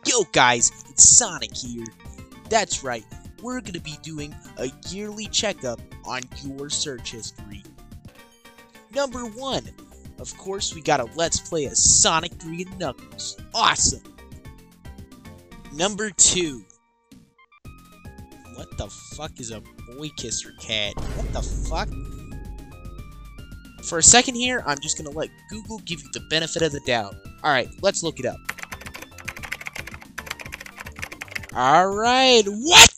Yo guys, it's Sonic here. That's right, we're gonna be doing a yearly checkup on your search history. Number 1, of course we gotta let's play as Sonic 3 and Knuckles. Awesome! Number 2. What the fuck is a boy kisser cat? What the fuck? For a second here, I'm just gonna let Google give you the benefit of the doubt. Alright, let's look it up. Alright, what?